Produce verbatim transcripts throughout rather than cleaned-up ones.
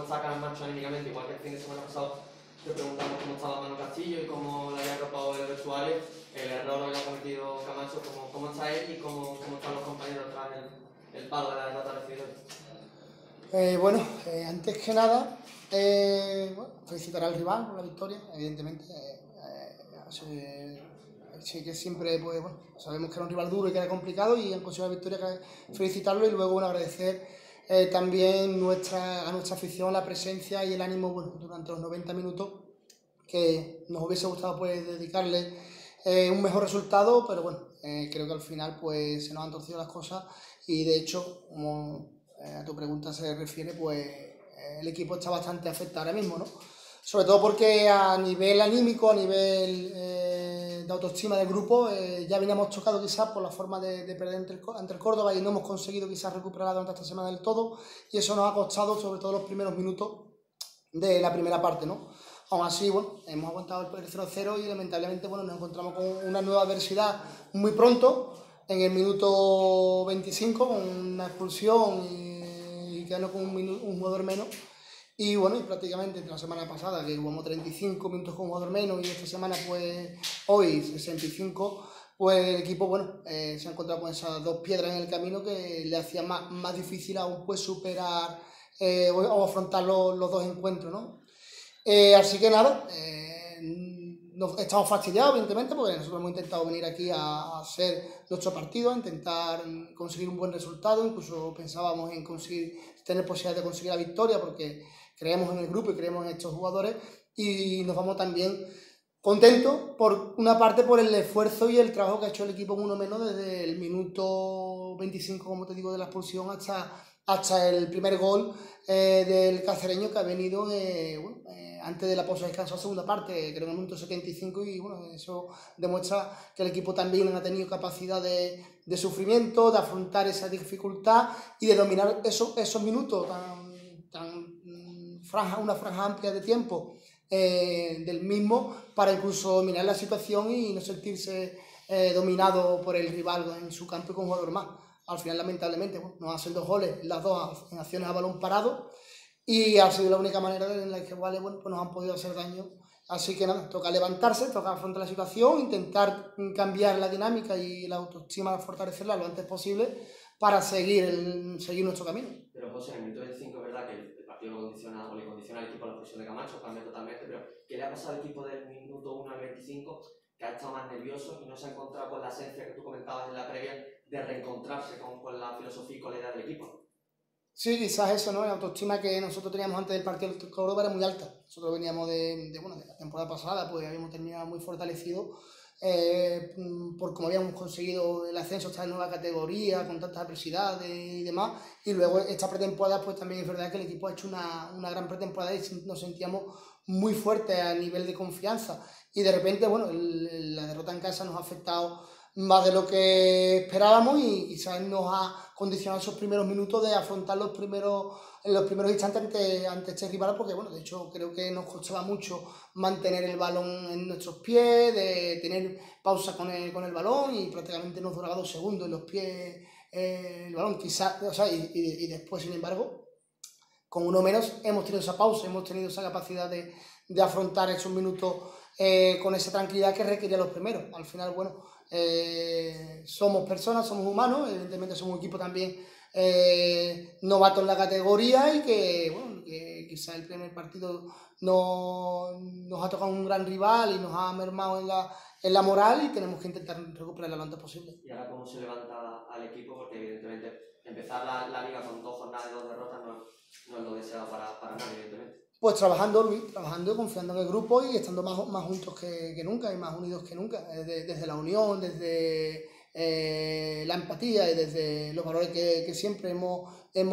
está Camacho anímicamente, igual que el fin de semana pasado te preguntamos cómo estaba Manu Castillo y cómo le había arropado el vestuario, el error que ha cometido Camacho, cómo, cómo está él y cómo, cómo están los compañeros tras el, el palo de la derrota recibido. Eh, bueno, eh, antes que nada, eh, bueno, felicitar al rival por la victoria, evidentemente. Eh, eh, sí que siempre, pues bueno, sabemos que era un rival duro y que era complicado y han conseguido la victoria, que felicitarlo y luego, bueno, agradecer eh, también nuestra, a nuestra afición la presencia y el ánimo, bueno, durante los noventa minutos, que nos hubiese gustado pues dedicarle eh, un mejor resultado, pero bueno, eh, creo que al final pues se nos han torcido las cosas y de hecho, como eh, a tu pregunta se refiere, pues eh, el equipo está bastante afectado ahora mismo, ¿no? Sobre todo porque a nivel anímico, a nivel eh, de autoestima del grupo, eh, ya veníamos tocados quizás por la forma de, de perder ante el, ante el Córdoba y no hemos conseguido quizás recuperar durante esta semana del todo y eso nos ha costado sobre todo los primeros minutos de la primera parte, ¿no? Aún así, bueno, hemos aguantado el cero cero y lamentablemente, bueno, nos encontramos con una nueva adversidad muy pronto, en el minuto veinticinco, con una expulsión y, y quedando con un, un jugador menos. Y bueno, y prácticamente entre la semana pasada, que jugamos treinta y cinco minutos con un jugador menos, y esta semana, pues, hoy sesenta y cinco, pues el equipo, bueno, eh, se ha encontrado con esas dos piedras en el camino que le hacía más, más difícil aún, pues, superar eh, o, o afrontar los, los dos encuentros, ¿no? Eh, así que nada, eh, nos, estamos fastidiados, evidentemente, porque nosotros hemos intentado venir aquí a, a hacer nuestro partido, a intentar conseguir un buen resultado, incluso pensábamos en conseguir, tener posibilidad de conseguir la victoria, porque creemos en el grupo y creemos en estos jugadores, y nos vamos también contentos, por una parte, por el esfuerzo y el trabajo que ha hecho el equipo en uno menos desde el minuto veinticinco, como te digo, de la expulsión hasta, hasta el primer gol eh, del cacereño, que ha venido eh, bueno, eh, antes de la pausa de descanso, a segunda parte, creo en el minuto setenta y cinco, y bueno, eso demuestra que el equipo también ha tenido capacidad de, de sufrimiento, de afrontar esa dificultad y de dominar esos, esos minutos tan, tan franja, una franja amplia de tiempo eh, del mismo, para incluso dominar la situación y no sentirse eh, dominado por el rival en su campo y con un jugador más. Al final, lamentablemente, bueno, nos hacen dos goles, las dos en acciones a balón parado, y ha sido la única manera en la que, vale, bueno, pues nos han podido hacer daño. Así que nada, toca levantarse, toca afrontar la situación, intentar cambiar la dinámica y la autoestima, fortalecerla lo antes posible para seguir, el, seguir nuestro camino. Pero José, en el minuto veinticinco es verdad que el partido lo condiciona, o le condiciona al equipo a la expulsión de Camacho, cambia totalmente, pero ¿qué le ha pasado al equipo del minuto uno al veinticinco, que ha estado más nervioso y no se ha encontrado con la esencia que tú comentabas en la previa de reencontrarse con, con la filosofía y con la idea del equipo? Sí, quizás eso, ¿no? La autoestima que nosotros teníamos antes del partido del Córdoba era muy alta. Nosotros veníamos de, de, bueno, de la temporada pasada, pues habíamos terminado muy fortalecidos eh, por cómo habíamos conseguido el ascenso a esta nueva categoría, con tantas adversidades y demás. Y luego esta pretemporada, pues también es verdad que el equipo ha hecho una, una gran pretemporada y nos sentíamos muy fuertes a nivel de confianza. Y de repente, bueno, el, la derrota en casa nos ha afectado más de lo que esperábamos y quizás nos ha condicionado esos primeros minutos de afrontar los primeros, en los primeros instantes ante, ante este rival, porque bueno, de hecho creo que nos costaba mucho mantener el balón en nuestros pies, de tener pausa con el, con el balón, y prácticamente nos duraba dos segundos en los pies eh, el balón, quizás, o sea, y, y, y después, sin embargo, con uno menos hemos tenido esa pausa, hemos tenido esa capacidad de, de afrontar esos minutos eh, con esa tranquilidad que requería los primeros. Al final, bueno, eh, somos personas, somos humanos, evidentemente somos un equipo también eh, novato en la categoría y que, bueno, que quizás el primer partido no, nos ha tocado un gran rival y nos ha mermado en la, en la moral, y tenemos que intentar recuperarla lo antes posible. ¿Y ahora cómo se levanta al equipo? Porque evidentemente empezar la, la liga con dos jornadas y dos derrotas no, no es lo deseado para, para nadie, evidentemente. Pues trabajando, Luis, trabajando y confiando en el grupo y estando más, más juntos que, que nunca y más unidos que nunca, desde, desde la unión, desde eh, la empatía y desde los valores que, que siempre hemos,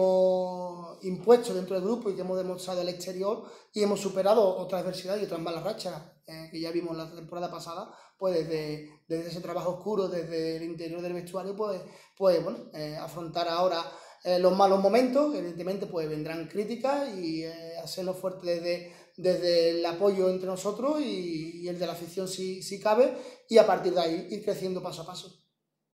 hemos impuesto dentro del grupo y que hemos demostrado al exterior, y hemos superado otras adversidades y otras malas rachas eh, que ya vimos la temporada pasada, pues desde, desde ese trabajo oscuro, desde el interior del vestuario, pues, pues bueno, eh, afrontar ahora Eh, los malos momentos. Evidentemente pues vendrán críticas, y eh, hacernos fuertes desde, desde el apoyo entre nosotros y, y el de la afición si, si cabe, y a partir de ahí ir creciendo paso a paso.